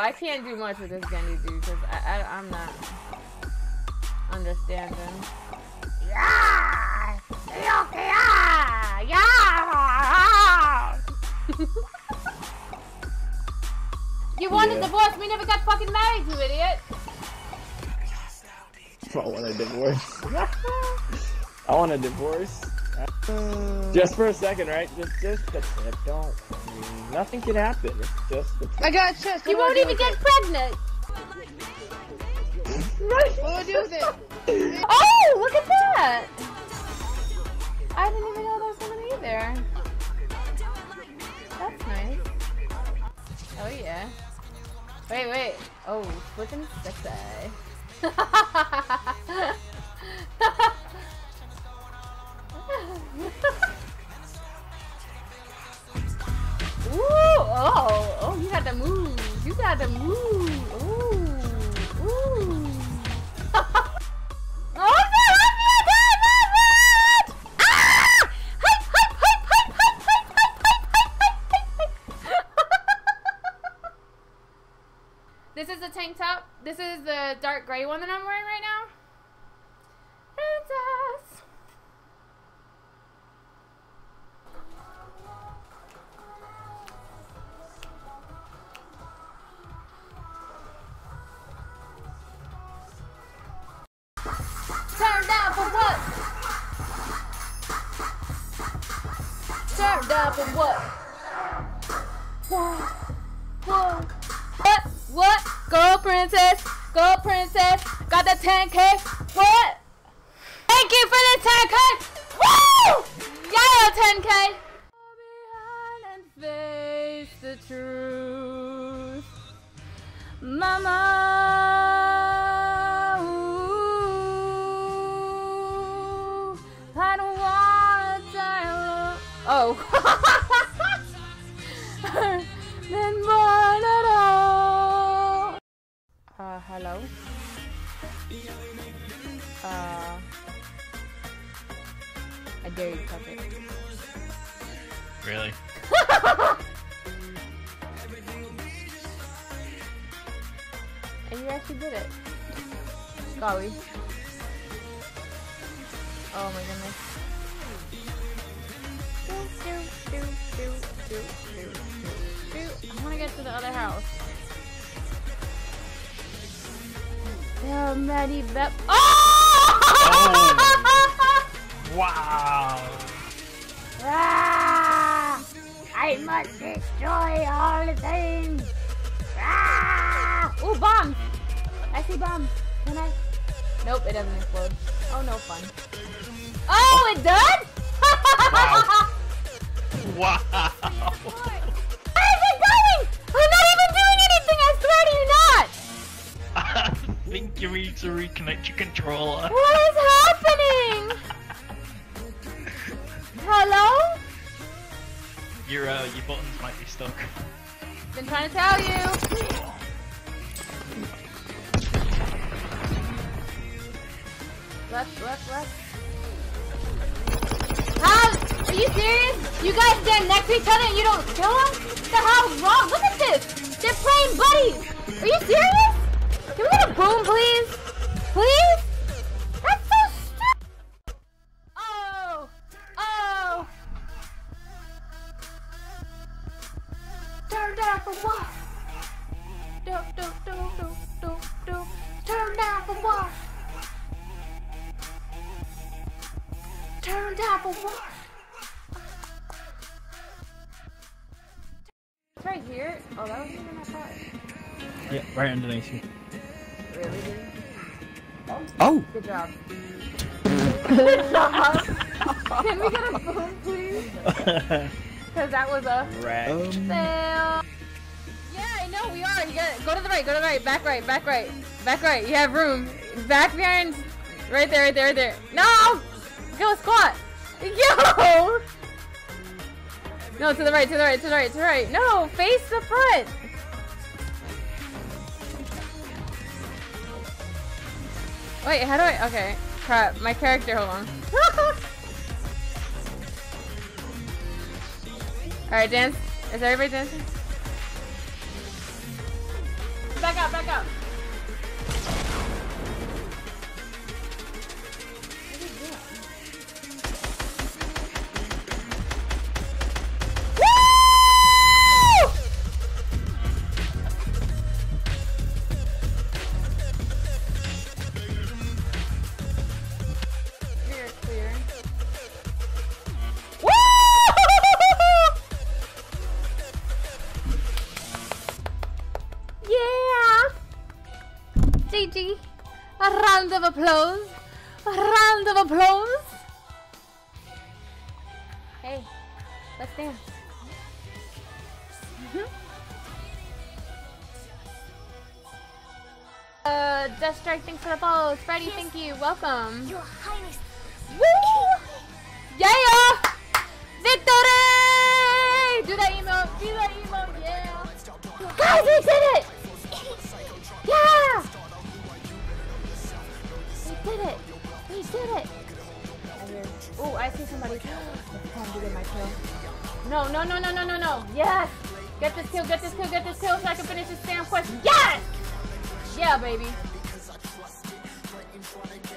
I can't do much with this Gendy dude because I'm not understanding. Yeah! Yeah! Yeah! You wanted a divorce, we never got fucking married, you idiot! I want a divorce. I want a divorce. Just for a second, right? Just the tip. Don't. Nothing can happen. It's just the tip. I got chest. You won't even get pregnant! What do I do with it? Oh, look at that! I didn't even know there was someone either. That's nice. Oh yeah. Wait. Oh, looking sexy. Ooh, oh, you got to move. You got to move. Ooh. This is the tank top. This is the dark gray one that I'm wearing right now. Princess. Turn down for what? Turn down for what? What? Go princess, got the 10K. What? Thank you for the 10K. Woo! Yeah, 10K. Behind and face the truth, mama. Ooh, I don't wanna die alone. Oh. Then born at all. Hello? I dare you to touch it. Really? And you actually did it. Golly. Oh my goodness. I want to get to the other house. Yeah, Maddie Bep. Oh! Wow! Ah! I must destroy all the things. Ah! Ooh, bombs! I see bombs. Can I? Nope, it doesn't explode. Oh, no fun. Oh, it does? Wow! Where is it going? I'm not even doing anything, I swear to you not! I think you need to reconnect your controller. What is happening? Hello? Your buttons might be stuck. Been trying to tell you. Left. How? Are you serious? You guys stand next to each other and you don't kill them? What the hell's wrong? Look at this! They're playing buddies! Are you serious? Can we get a boom, please? Please? That's so stupid! Oh! Turn down for what? Do. Turn down for what? Turn down for what? It's right here. Oh, that wasn't even that far. Yeah, right underneath you. Really, dude? Oh! Good job. Good job. Can we get a boom, please? Because that was a fail. Yeah, I know we are. You gotta go to the right. Back right. You have room. Back behind. Right there. No! Go squat. Yo! No, to the right. No, face the front. Wait, how do I? Okay, crap. My character. Hold on. All right, dance. Is everybody dancing? back out, back out. GG. A round of applause. A round of applause. Hey, let's dance. Death Strike, thanks for the follow. Freddy, thank you. Welcome. Your Highness. Woo! Yeah! Victory! Do that emote. Do that emote. Yeah. Guys, we did it! Yeah! We did it! We did it! Oh, I see somebody. It's time to get my kill. No, no, no, no, no, no, no. Yes! Get this kill, get this kill, get this kill so I can finish this damn quest. Yes! Yeah, baby.